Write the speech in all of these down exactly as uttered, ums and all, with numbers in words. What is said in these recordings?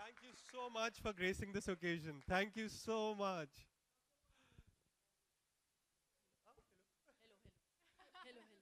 Thank you so much for gracing this occasion. Thank you so much. Hello, hello. Hello, hello.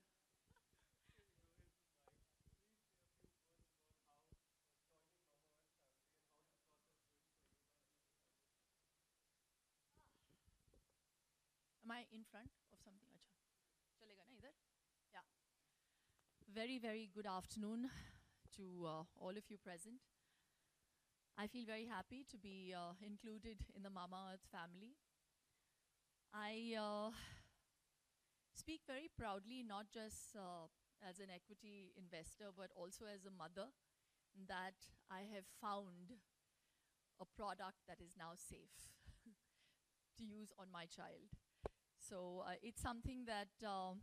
Am I in front of something? Acha. Chalega na idhar? Yeah. Very, very good afternoon to uh, all of you present. I feel very happy to be uh, included in the Mama Earth family. I uh, speak very proudly, not just uh, as an equity investor, but also as a mother, that I have found a product that is now safe to use on my child. So uh, it's something that um,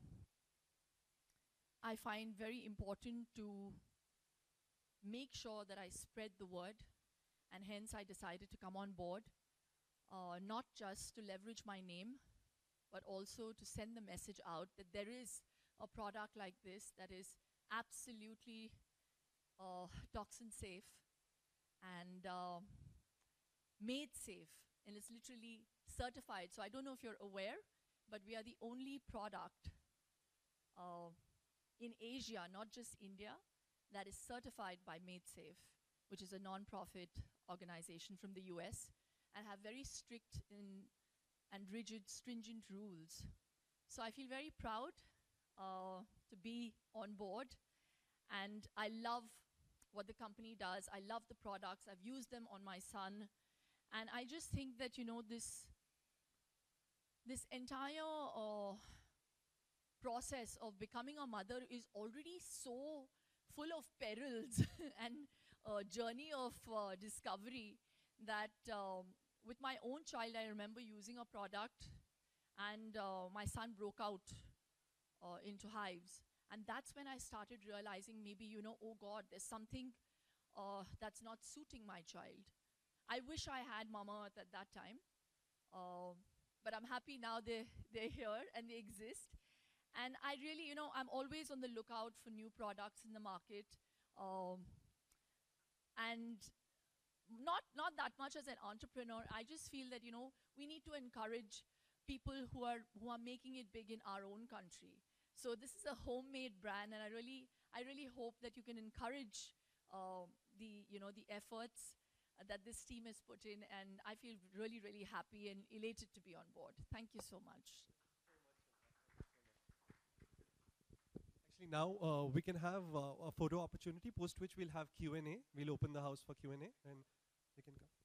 I find very important to make sure that I spread the word, and hence I decided to come on board, uh, not just to leverage my name, but also to send the message out that there is a product like this that is absolutely uh, toxin safe and uh, made safe, and it's literally certified. So I don't know if you're aware, but we are the only product uh, in Asia, not just India, that is certified by MadeSafe, which is a non-profit organization from the U S, and have very strict in, and rigid, stringent rules. So I feel very proud uh, to be on board, and I love what the company does. I love the products. I've used them on my son, and I just think that, you know, this this entire uh, process of becoming a mother is already so full of perils and a journey of uh, discovery that um, with my own child, I remember using a product, and uh, my son broke out uh, into hives. And that's when I started realizing, maybe, you know, oh God, there's something uh, that's not suiting my child. I wish I had Mama Earth at that time. Uh, but I'm happy now they, they're here and they exist. And I really, you know, I'm always on the lookout for new products in the market. Um, and not, not that much as an entrepreneur. I just feel that, you know, we need to encourage people who are, who are making it big in our own country. So this is a homemade brand, and I really, I really hope that you can encourage uh, the, you know, the efforts uh, that this team has put in, and I feel really, really happy and elated to be on board. Thank you so much. Actually, now uh, we can have uh, a photo opportunity, post which we'll have Q and A. We'll open the house for Q and A, and they can come.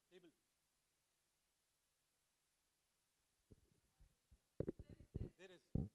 Table. There is.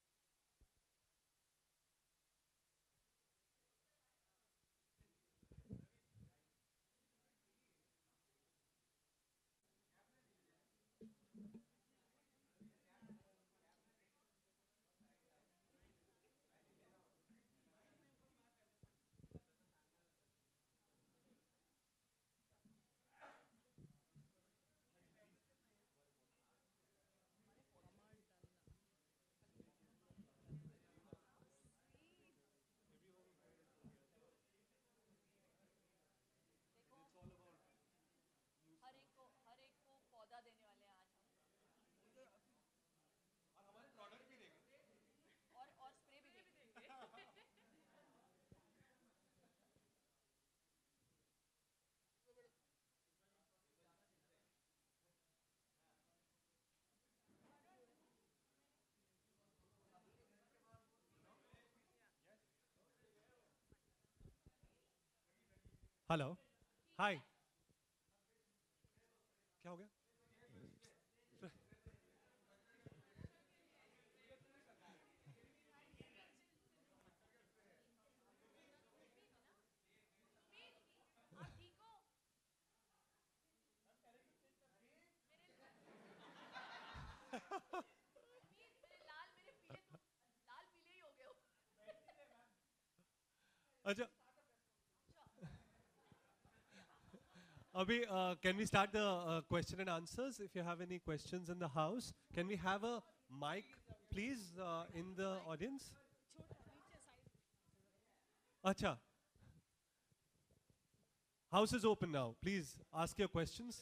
हर एक को हर एक को पौधा देने वाले हैं आज हम और और स्प्रे भी देंगे हेलो हाय क्या हो गया आप ठीक हो मेरे लाल मेरे पीले तो लाल पीले ही हो गए हो अच्छा Abhi, uh, can we start the uh, question and answers? If you have any questions in the house, can we have a mic, please, uh, in the audience? Acha. House is open now. Please ask your questions.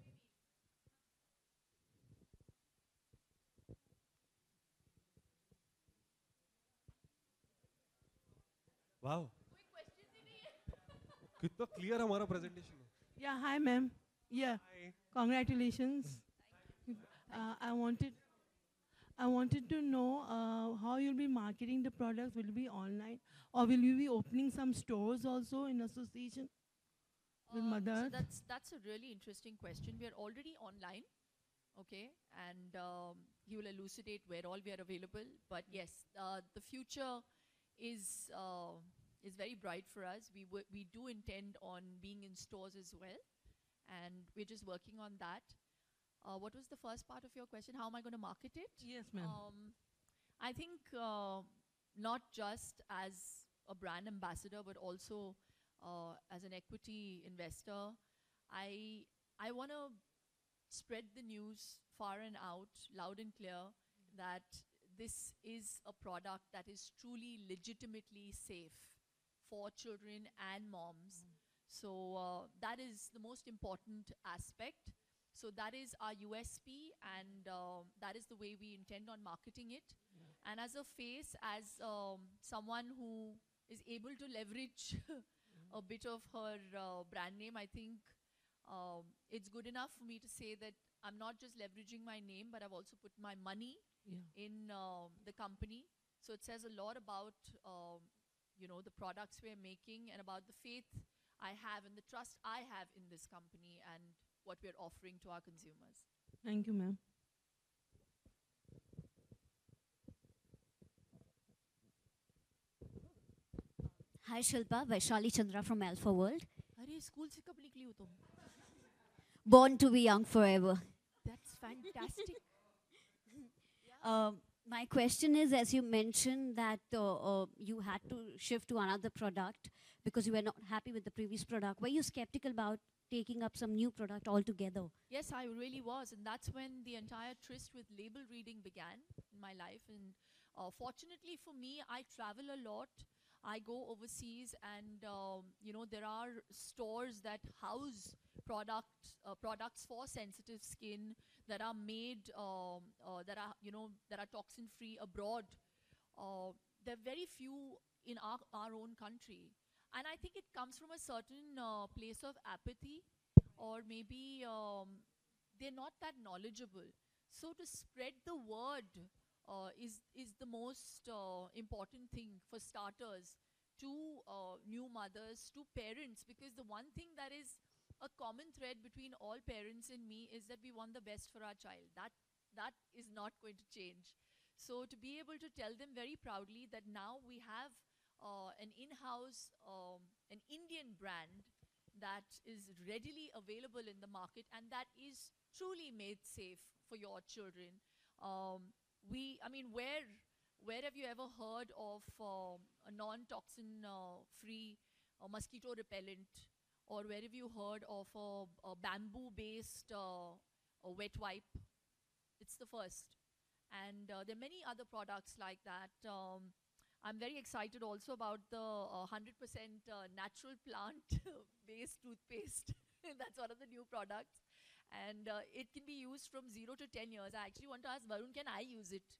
Wow. कोई question ही नहीं है कितना clear हमारा presentation है. Yeah, hi, ma'am. Yeah, Hi. congratulations. Uh, I wanted, I wanted to know uh, how you'll be marketing the products. Will it be online, or will you be opening some stores also in association with Um, mothers? So that's that's a really interesting question. We are already online, okay, and um, he will elucidate where all we are available. But yes, uh, the future is uh, is very bright for us. We w- we do intend on being in stores as well, and we're just working on that. Uh, what was the first part of your question? How am I going to market it? Yes, ma'am. Um, I think uh, not just as a brand ambassador, but also uh, as an equity investor. I I want to spread the news far and out, loud and clear, that this is a product that is truly legitimately safe for children and moms. So uh, that is the most important aspect. So that is our U S P, and um, that is the way we intend on marketing it. And as a face, as um, someone who is able to leverage a bit of her uh, brand name, I think um, it's good enough for me to say that I'm not just leveraging my name, but I've also put my money Yeah. in um, the company. So it says a lot about um, you know the products we're making and about the faith I have and the trust I have in this company and what we're offering to our consumers. Thank you, ma'am. Hi Shilpa, Vaishali Chandra from Alpha World. अरे school से कब निकली हो तुम? Born to be young forever. That's fantastic. Um, my question is, as you mentioned that uh, uh, you had to shift to another product because you were not happy with the previous product. Were you skeptical about taking up some new product altogether? Yes, I really was, and that's when the entire tryst with label reading began in my life. And uh, fortunately for me, I travel a lot. I go overseas, and um, you know there are stores that house products uh, products for sensitive skin that are made um, uh, that are you know that are toxin free abroad. Uh, there are very few in our, our own country, and I think it comes from a certain uh, place of apathy, or maybe um, they're not that knowledgeable. So to spread the word uh, is is the most uh, important thing for starters to uh, new mothers, to parents, because the one thing that is a common thread between all parents and me is that we want the best for our child. That, that is not going to change. So to be able to tell them very proudly that now we have uh, an in-house, um, an Indian brand that is readily available in the market and that is truly made safe for your children. Um, we, I mean, where, where have you ever heard of uh, a non-toxin uh, free uh, mosquito repellent? Or where have you heard of a, a bamboo-based uh, a wet wipe? It's the first. And uh, there are many other products like that. Um, I'm very excited also about the uh, one hundred percent uh, natural plant-based toothpaste. That's one of the new products. And uh, it can be used from zero to ten years. I actually want to ask Varun, can I use it?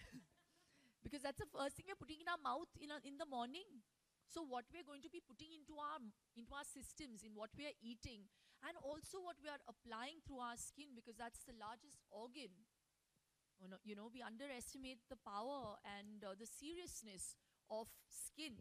Because that's the first thing we're putting in our mouth in, a, in the morning. So what we're going to be putting into our, into our systems, in what we are eating, and also what we are applying through our skin, because that's the largest organ. You know, you know we underestimate the power and uh, the seriousness of skin.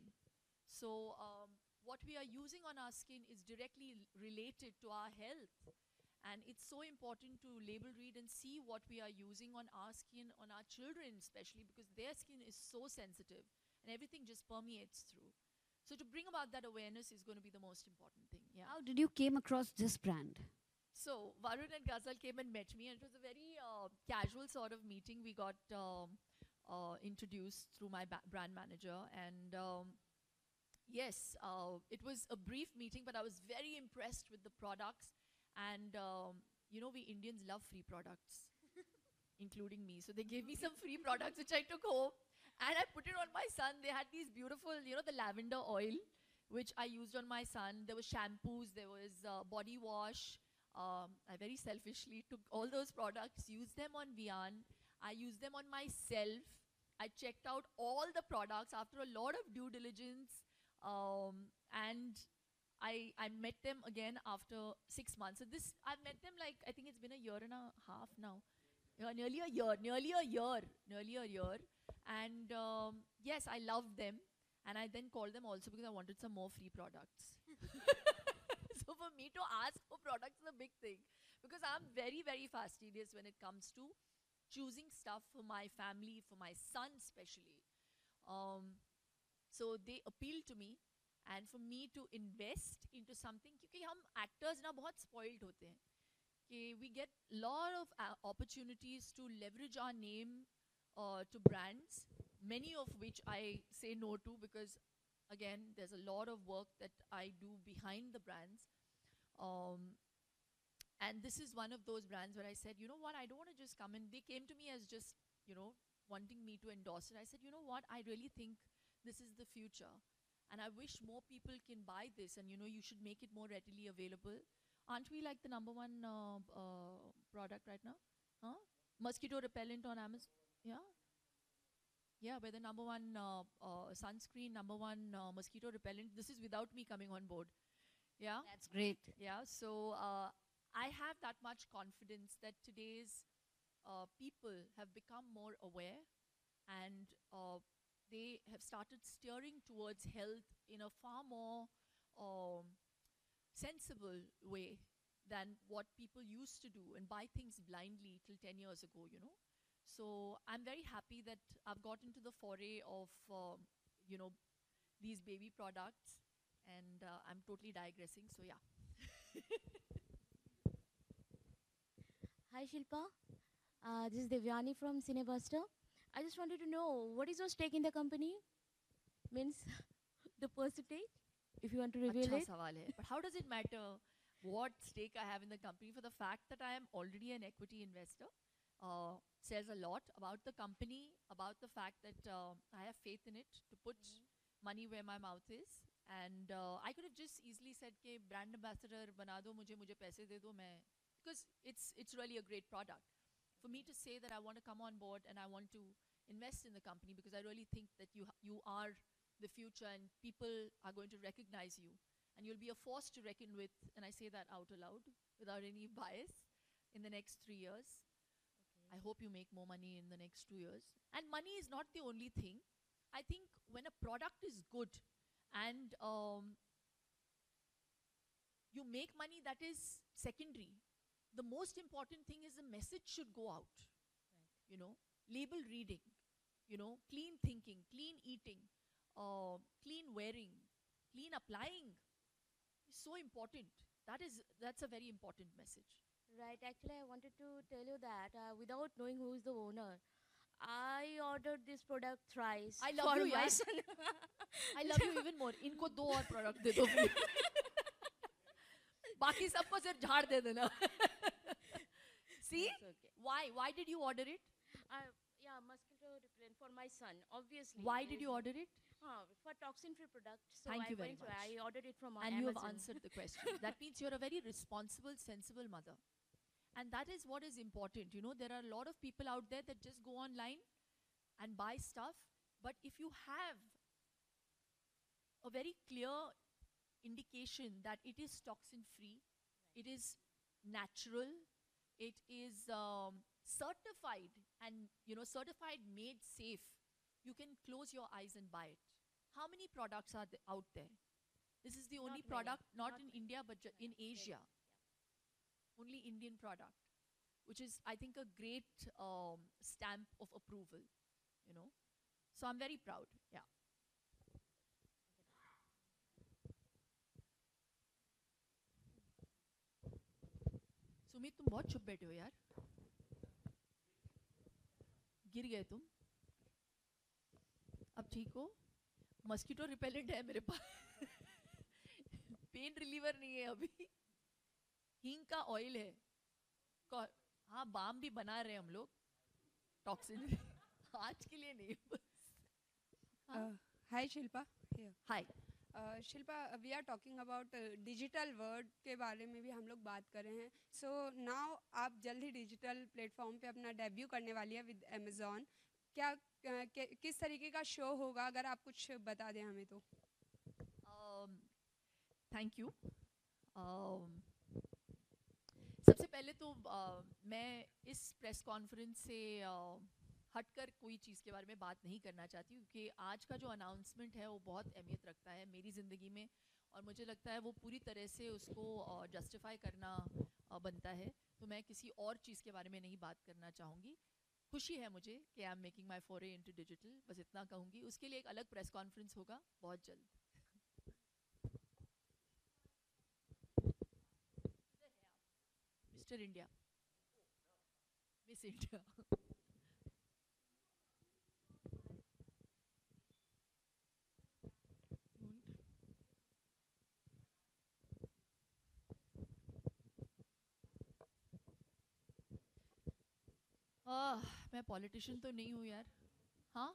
So um, what we are using on our skin is directly related to our health. And it's so important to label read and see what we are using on our skin, on our children especially, because their skin is so sensitive and everything just permeates through. So to bring about that awareness is going to be the most important thing. Yeah. How did you came across this brand? So Varun and Ghazal came and met me, and it was a very uh, casual sort of meeting. We got um, uh, introduced through my brand manager, and um, yes, uh, it was a brief meeting, but I was very impressed with the products. And um, you know, we Indians love free products, including me. So they gave me some free products which I took home. And I put it on my son. They had these beautiful, you know, the lavender oil, which I used on my son. There were shampoos, there was uh, body wash. Um, I very selfishly took all those products, used them on Vian. I used them on myself. I checked out all the products after a lot of due diligence. Um, and I, I met them again after six months. So this, I've met them like, I think it's been a year and a half now. Uh, nearly a year, nearly a year, nearly a year. And um, yes, I loved them. And I then called them also because I wanted some more free products. So for me to ask for products is a big thing. Because I'm very, very fastidious when it comes to choosing stuff for my family, for my son especially. Um, so they appealed to me. And for me to invest into something, because हम actors ना बहुत spoiled होते हैं. Okay, we get lot of uh, opportunities to leverage our name uh, to brands, many of which I say no to because, again, there's a lot of work that I do behind the brands. Um, and this is one of those brands where I said, you know what, I don't want to just come in. They came to me as just, you know, wanting me to endorse it. I said, you know what, I really think this is the future. And I wish more people can buy this and, you know, you should make it more readily available. Aren't we like the number one uh, uh, product right now? Huh? Mosquito repellent on Amazon. Yeah. Yeah, we're the number one uh, uh, sunscreen, number one uh, mosquito repellent. This is without me coming on board. Yeah. That's great. Yeah. So uh, I have that much confidence that today's uh, people have become more aware and uh, they have started steering towards health in a far more um, sensible way than what people used to do and buy things blindly till ten years ago, you know. So I'm very happy that I've got into the foray of, uh, you know, these baby products, and uh, I'm totally digressing, so yeah. Hi Shilpa, uh, this is Devyani from Cinebuster. I just wanted to know, what is your stake in the company? Means the percentage, if you want to reveal Achha it. sawal hai. But how does it matter what stake I have in the company? For the fact that I am already an equity investor uh, says a lot about the company, about the fact that uh, I have faith in it to put mm-hmm. money where my mouth is. And uh, I could have just easily said, ke brand ambassador bana do, mujhe mujhe paise de do, main, because it's, it's really a great product. For me to say that I want to come on board and I want to invest in the company because I really think that you, you are the future and people are going to recognize you and you'll be a force to reckon with, and I say that out aloud without any bias, in the next three years. Okay. I hope you make more money in the next two years. And money is not the only thing. I think when a product is good and um, you make money, that is secondary. The most important thing is the message should go out. Right. You know, label reading, you know, clean thinking, clean eating, uh, clean wearing, clean applying is so important. That is, that's a very important message. Right. Actually, I wanted to tell you that uh, without knowing who is the owner, I ordered this product thrice. I love for you, my yaar. son. I love you even more. इनको दो और product दे दो फिर. बाकी सबको सिर्फ झाड़ दे देना. See? Okay. Why? Why did you order it? Uh, yeah, mosquito repellent for my son, obviously. Why did you order it? Uh, for toxin-free product. So Thank I you very went to- much. I ordered it from And Amazon. you have answered the question. That means you're a very responsible, sensible mother. And that is what is important. You know, there are a lot of people out there that just go online and buy stuff. But if you have a very clear indication that it is toxin-free, it is natural, it is um, certified and, you know, certified made safe, you can close your eyes and buy it. How many products are th- out there? This is the only Not many. product, not, Not in many. India, but ju- in Asia. Only Indian product, which is, I think, a great um, stamp of approval, you know. So I'm very proud, yeah. Sumit, तुम बहुत चुप बैठे हो यार. गिर गए तुम. अब ठीक हो? मस्कीटो रिपेलेंट है मेरे पास. पेन रिलीवर नहीं है अभी. हींग का ऑयल है. कौ- हाँ, बाम भी बना रहे हैं हम लोग. टॉक्सिन आज के लिए नहीं बस. Uh, hi Shilpa. Here. Hi. Uh, Shilpa, uh, we are talking about uh, digital world के बारे में भी हम लोग बात कर रहे हैं. So now आप जल्द ही digital platform पे अपना debut करने वाली है with Amazon. क्या uh, कि, किस तरीके का शो होगा, अगर आप कुछ बता दें हमें तो. Thank you. सबसे पहले तो uh, मैं इस प्रेस कॉन्फ्रेंस से uh, हटकर कोई चीज़ के बारे में बात नहीं करना चाहती हूँ, क्योंकि आज का जो अनाउंसमेंट है वो बहुत अहमियत रखता है मेरी ज़िंदगी में, और मुझे लगता है वो पूरी तरह से उसको जस्टिफाई uh, करना uh, बनता है. तो मैं किसी और चीज़ के बारे में नहीं बात करना चाहूँगी. खुशी है मुझे कि I am making my foray into digital, बस इतना कहूँगी. उसके लिए एक अलग प्रेस कॉन्फ्रेंस होगा बहुत जल्द. Mister India, miss India. Ah, मैं पॉलिटिशियन तो नहीं हूँ यार. हाँ,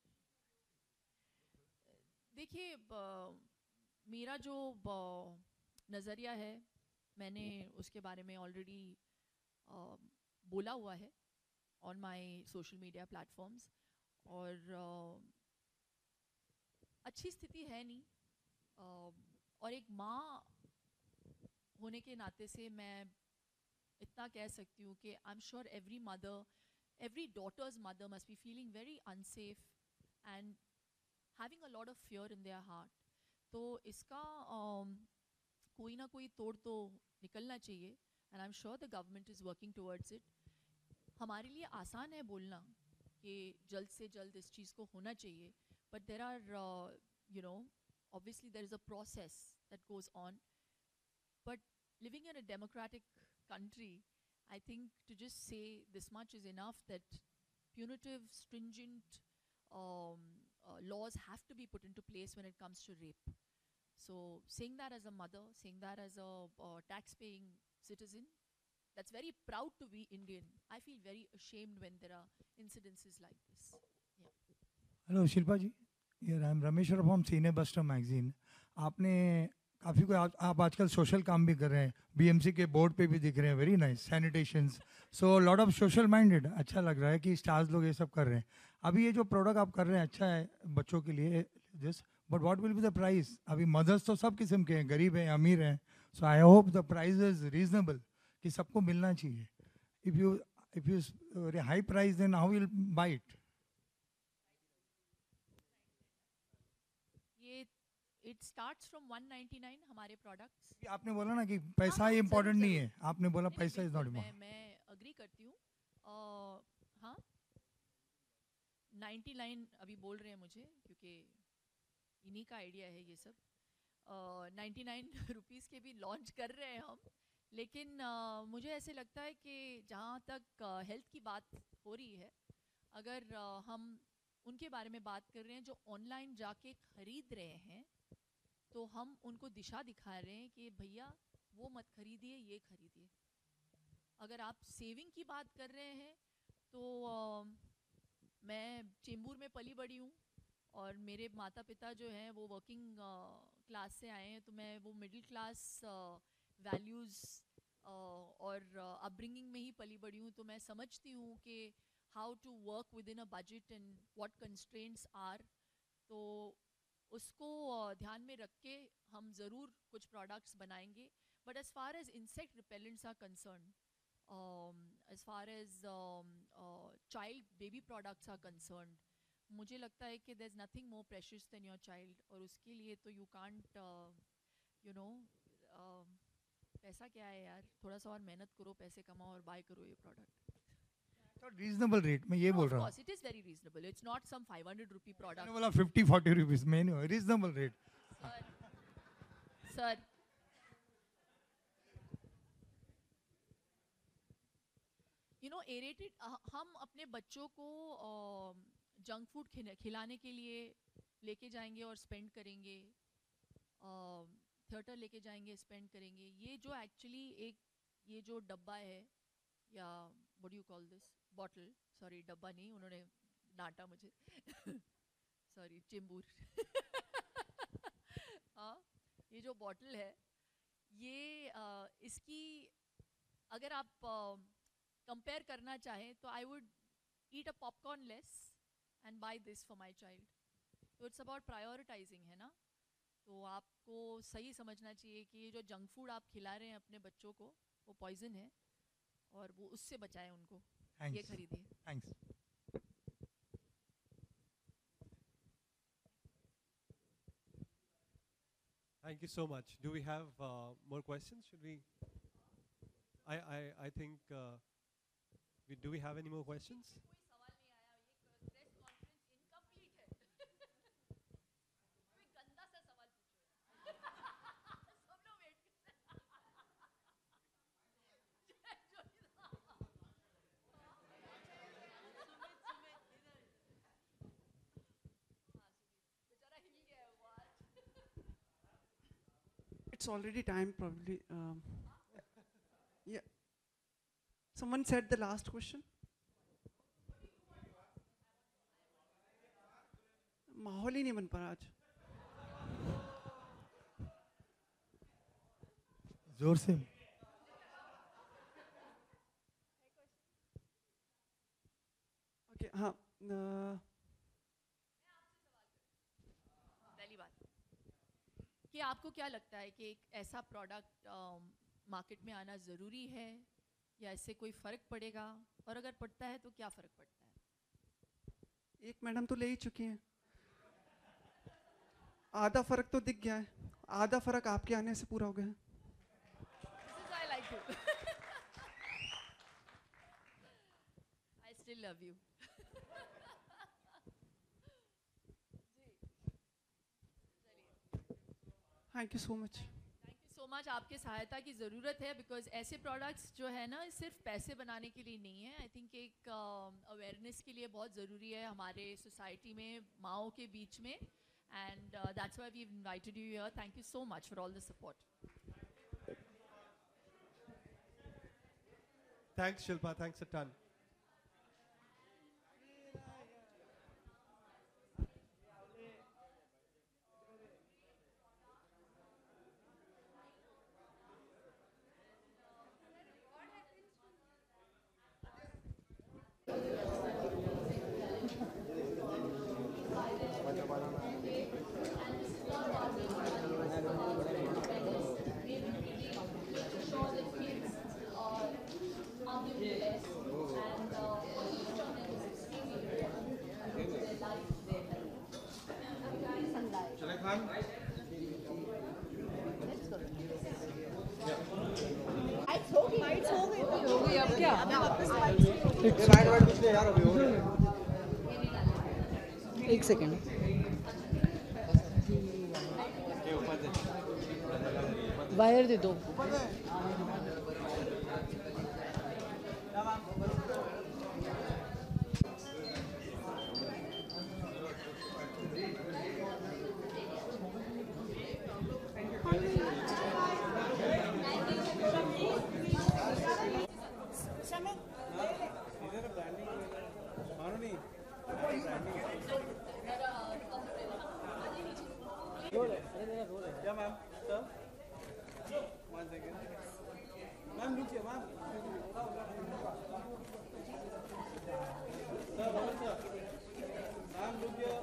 देखिए, ब- मेरा जो ब- नज़रिया है, मैंने उसके बारे में ऑलरेडी बोला हुआ है on my social media platforms. और uh, अच्छी स्थिति है नहीं. uh, और एक माँ होने के नाते से मैं इतना कह सकती हूँ कि I am sure every mother, every daughter's mother must be feeling very unsafe and having a lot of fear in their heart. तो इसका um, कोई ना कोई तोड़ तो निकलना चाहिए, and I'm sure the government is working towards it. हमारे लिए आसान है बोलना कि जल्द से जल्द इस चीज़ को होना चाहिए, but there are, uh, you know, obviously there is a process that goes on. But living in a democratic country, I think to just say this much is enough, that punitive, stringent um, uh, laws have to be put into place when it comes to rape. So saying that as a mother, saying that as a uh, tax-paying citizen, that's very proud to be Indian. I feel very ashamed when there are incidences like this. Yeah. Hello Shilpa ji, यार I am Ramesh from cine buster magazine. आपने काफ़ी को आप, आप आजकल social काम भी कर रहे हैं, बीएमसी के बोर्ड पे भी दिख रहे हैं, very nice, sanitations, so lot of social minded. अच्छा लग रहा है कि स्टार्स लोग ये सब कर रहे हैं. अभी ये जो प्रोडक्ट आप कर रहे हैं अच्छा है बच्चों के लिए, this, but what will be the price? अभी मदर्स तो सब किस्म के हैं, गरीब हैं, अमीर हैं, so I hope the price is reasonable, कि सबको मिलना चाहिए. If you if you high price then how will buy it? ये it starts from one ninety-nine हमारे products. कि आपने बोला ना कि पैसा हाँ, ही हाँ, इम्पोर्टेंट जरूर, नहीं जरूर। है, आपने बोला नहीं, नहीं, पैसा इज नॉट बिल्कुल, मैं इम्पोर्टेंट। मैं अग्री करती हूँ. अ, हाँ ninety-nine अभी बोल रहे हैं मुझे क्योंकि इन्हीं का आइडिया है ये सब. नाइन्टी नाइन रुपीज़ के भी लॉन्च कर रहे हैं हम, लेकिन uh, मुझे ऐसे लगता है कि जहाँ तक हेल्थ uh, की बात हो रही है, अगर uh, हम उनके बारे में बात कर रहे हैं जो ऑनलाइन जाके ख़रीद रहे हैं, तो हम उनको दिशा दिखा रहे हैं कि भैया वो मत खरीदिए, ये खरीदिए. अगर आप सेविंग की बात कर रहे हैं तो uh, मैं चेंबूर में पली बड़ी हूँ और मेरे माता पिता जो हैं वो वर्किंग क्लास से आए हैं, तो मैं वो मिडिल क्लास वैल्यूज़ और अपब्रिंगिंग में ही पली बड़ी हूँ. तो मैं समझती हूँ कि how to work within a budget and what constraints are. तो उसको uh, ध्यान में रख के हम ज़रूर कुछ प्रोडक्ट्स बनाएंगे. But as far as insect repellents are concern, as far as child baby products are concern, मुझे लगता है कि there is nothing more precious than your child. और उसके लिए तो यू कांट यू नो पैसा क्या है यार, थोड़ा सा और मेहनत करो, पैसे कमाओ और बाय करो ये प्रोडक्ट. तो रीजनेबल रेट में ये बोल रहा हूँ. It is very reasonable, it's not some five hundred rupee मैंने प्रोडक्ट. बोला फिफ्टी फोर्टी रुपीस में नहीं, reasonable rate. Sir you know aerated, हम अपने बच्चों को जंक फूड खिलाने के लिए लेके जाएंगे और स्पेंड करेंगे, थिएटर लेके जाएंगे, स्पेंड करेंगे. ये जो एक्चुअली एक ये जो डब्बा है, या what you call this, bottle, sorry डब्बा नहीं, उन्होंने डांटा मुझे सॉरी चेंबूर हाँ, ये जो बॉटल है, ये uh, इसकी अगर आप कंपेयर uh, करना चाहें तो I would eat a popcorn less and buy this for my child. तो इट्स अबाउट प्रायोरिटाइजिंग, है ना. तो आपको सही समझना चाहिए कि ये जो जंक फूड आप खिला रहे हैं अपने बच्चों को, वो पॉइजन है और वो उससे बचाएं उनको. Thanks. ये खरीदिए. Thanks. Thank you so much. Do we have uh, more questions? Should we? I I I think. Uh, we, do we have any more questions? It's already time, probably. Um, yeah. Someone said the last question. माहौल ही नहीं बन पा रहा आज. जोर से. Okay. हाँ. Uh, पहली बात कि आपको क्या लगता है कि एक ऐसा प्रोडक्ट मार्केट में आना ज़रूरी है या इससे कोई फ़र्क पड़ेगा, और अगर पड़ता है तो क्या फ़र्क पड़ता है? एक मैडम तो ले ही चुकी हैं. आधा फर्क तो दिख गया है, आधा फर्क आपके आने से पूरा हो गया है. This is I like you. I still love you. Thank you so much. Thank you so much. आपके सहायता की ज़रूरत है, बिकॉज ऐसे प्रोडक्ट्स जो है ना सिर्फ पैसे बनाने के लिए नहीं है. आई थिंक एक अवेयरनेस uh, के लिए बहुत ज़रूरी है हमारे सोसाइटी में, माओ के बीच में, and that's why we invited you here. Thank you so much for all the support. Thanks, Shilpa. Thanks a ton. एक सेकेंड वायर दे दो Yeah, ma'am. Sir? One second. Ma'am, look here, ma'am. Sir, Roman sir. Ma'am, look here.